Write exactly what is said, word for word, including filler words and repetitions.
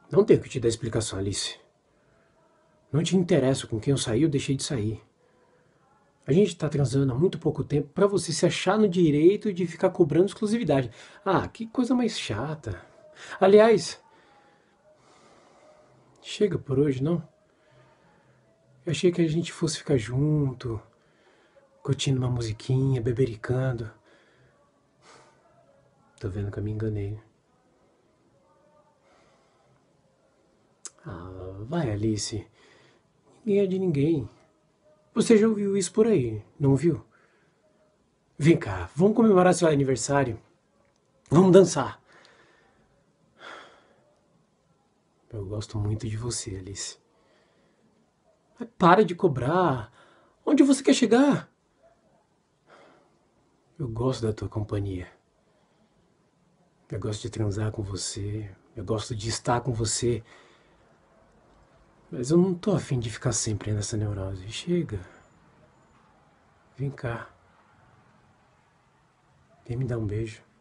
Não tenho que te dar explicação, Alice. Não te interessa com quem eu saí ou deixei de sair. A gente tá transando há muito pouco tempo pra você se achar no direito de ficar cobrando exclusividade. Ah, que coisa mais chata. Aliás, chega por hoje, não? Eu achei que a gente fosse ficar junto, curtindo uma musiquinha, bebericando. Tô vendo que eu me enganei. Ah, vai, Alice. Ninguém é de ninguém. Você já ouviu isso por aí, não viu? Vem cá, vamos comemorar seu aniversário. Vamos dançar. Eu gosto muito de você, Alice. Mas para de cobrar. Onde você quer chegar? Eu gosto da tua companhia. Eu gosto de transar com você. Eu gosto de estar com você. Mas eu não tô afim de ficar sempre nessa neurose. Chega. Vem cá. Vem me dar um beijo.